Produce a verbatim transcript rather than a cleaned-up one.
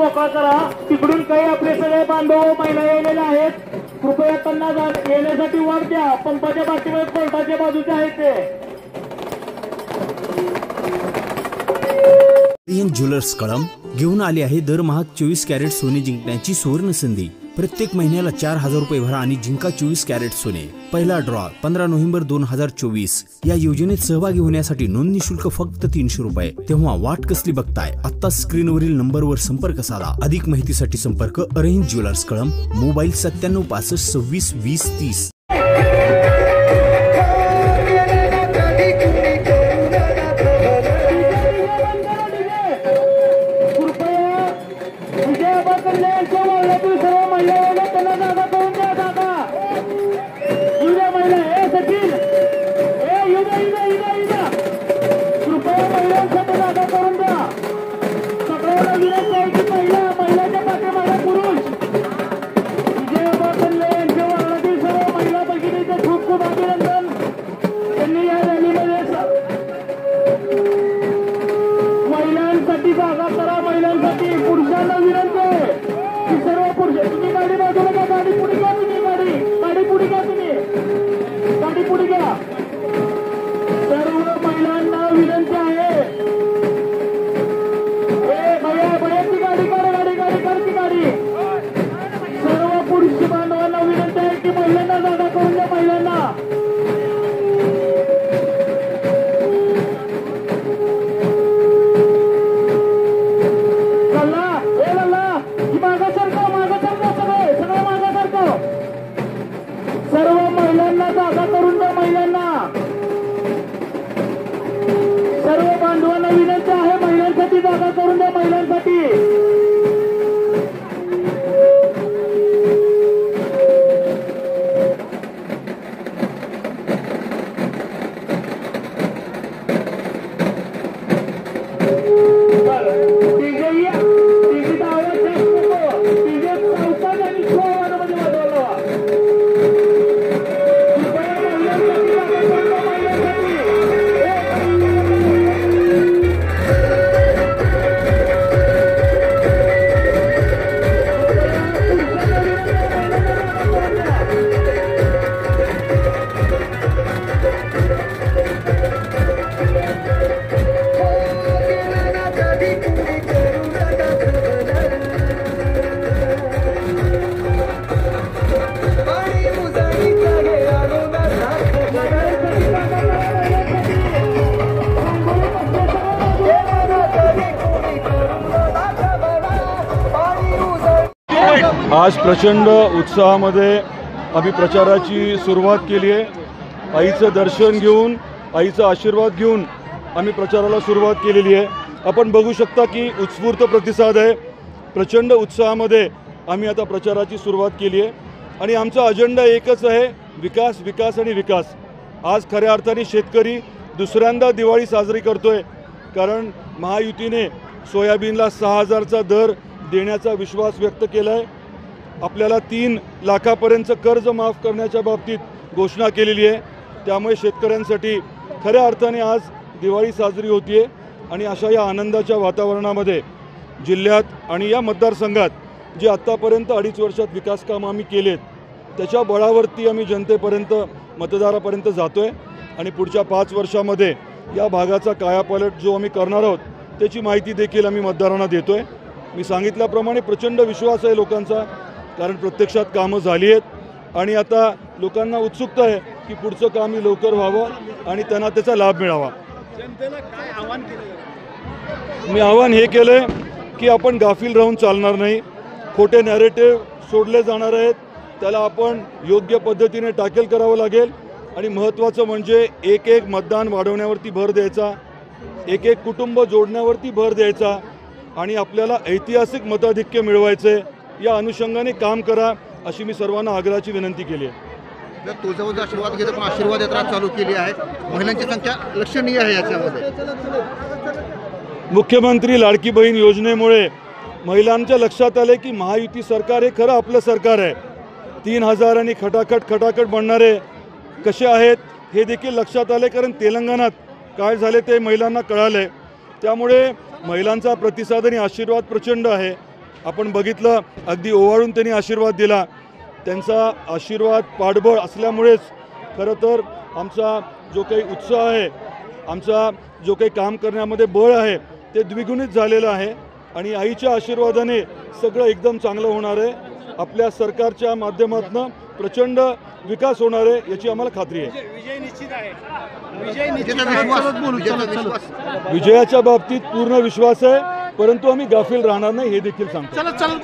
मोकळा करा। तिकडून काही आपले सगळे बांधव महिला येलेले आहेत, कृपया त्यांना येण्यासाठी वाट द्या। पंपाच्या पाठीवर कोर्टाच्या बाजूचे आहेत ते। ओरिएंट ज्वेलर्स कळंब घेऊन आले आहे दरमहा चोवीस कॅरेट सोने जिंकण्याची सुवर्ण संधी। प्रत्येक महिन्याला चार हजार रुपये भरा आणि जिंका चोवीस कॅरेट सोने। पहिला ड्रॉ पंधरा नोव्हेंबर दोन हजार चोवीस। या योजनेत सहभागी होण्यासाठी नोंदणी शुल्क फक्त तीनशे रुपये। तेव्हा वाट कसली बघताय, आता स्क्रीनवरील नंबरवर संपर्क साधा। अधिक माहितीसाठी संपर्क ओरिएंट ज्वेलर्स कळंब, मोबाईल सत्त्याण्णव पासष्ट सव्वीस वीस तीस। आज प्रचंड उत्साहामध्ये आम्ही प्रचाराची सुरुवात केली आहे। आईचं दर्शन घेऊन, आईचा आशीर्वाद घेऊन आम्ही प्रचाराला सुरुवात केलेली आहे। आपण बघू शकता की उत्स्फूर्त प्रतिसाद आहे। प्रचंड उत्साहामध्ये आम्ही आता प्रचाराची सुरुवात केली आहे आणि आमचा अजेंडा एकच आहे, विकास विकास आणि विकास। आज खऱ्या अर्थाने शेतकरी दुसऱ्यांदा दिवाळी साजरी करतोय, कारण महायुतीने सोयाबीनला सहा हजारचा दर देण्याचा विश्वास व्यक्त केला आहे। आपल्याला तीन लाखापर्यंतचं कर्ज माफ करण्याच्या बाबतीत घोषणा केलेली आहे। त्यामुळे शेतकऱ्यांसाठी खऱ्या अर्थाने आज दिवाळी साजरी होतीये आणि अशा या आनंदाच्या वातावरणामध्ये जिल्ह्यात आणि या मतदारसंघात जे आत्तापर्यंत अडीच वर्षात विकास कामं आम्ही केलेत त्याच्या बळावरती आम्ही जनतेपर्यंत, मतदारापर्यंत जातोय आणि पुढच्या पाच वर्षामध्ये या भागाचा कायापालट जो आम्ही करणार आहोत त्याची माहिती देखील आम्ही मतदारांना देतोय। मी सांगितल्याप्रमाणे प्रचंड विश्वास आहे लोकांचा, कारण प्रत्यक्षात कामं झाली आहेत आणि आता लोकांना उत्सुकता आहे की पुढचं काम ही लवकर व्हावं आणि त्यांना त्याचा लाभ मिळावा। जनतेला काय आव्हान केलं? मी आव्हान हे केलं आहे की आपण गाफील राहून चालणार नाही। खोटे नॅरेटिव्ह सोडले जाणार आहेत, त्याला आपण योग्य पद्धतीने टॅकल करावं लागेल आणि महत्त्वाचं म्हणजे एक एक मतदान वाढवण्यावरती भर द्यायचा, एक एक कुटुंब जोडण्यावरती भर द्यायचा आणि आपल्याला ऐतिहासिक मताधिक्य मिळवायचे। या अनुषंगाने काम करा अशी मी सर्वांना आग्रहाची विनंती केली आहे। तुळजाभवानीचा आशीर्वाद घेत पण आशीर्वाद यात्रा चालू केली आहे, महिलांची संख्या लक्षणीय आहे याच्यामध्ये। मुख्यमंत्री लाडकी बहीण योजनेमुळे महिलांच्या लक्षात आले की महायुती सरकार हे खरं आपलं सरकार आहे। तीन हजार आणि खटाखट खटाखट बनणारे कसे आहेत हे देखील लक्षात आले, कारण तेलंगणात काय झाले ते महिलांना कळाले। त्यामुळे महिलांचा प्रतिसाद आणि आशीर्वाद प्रचंड आहे। आपण बघितलं अगदी ओवाळून त्यांनी आशीर्वाद दिला. त्यांचा आशीर्वाद पाठबळ असल्यामुळेच खरं तर आमचा जो काही उत्साह आहे, आमचा जो काही काम करण्यामध्ये बळ आहे ते द्विगुणित झालेलं आहे आणि आईच्या आशीर्वादाने सगळं एकदम चांगलं होणार आहे. आपल्या सरकारच्या माध्यमातून प्रचंड विकास होणार आहे याची आम्हाला खात्री आहे. विजयाचा विश्वास विजयाचा विश्वास विजयाच्या बाबतीत पूर्ण विश्वास आहे, परंतु आम्ही गाफील राहणार नाही हे देखील सांगतो.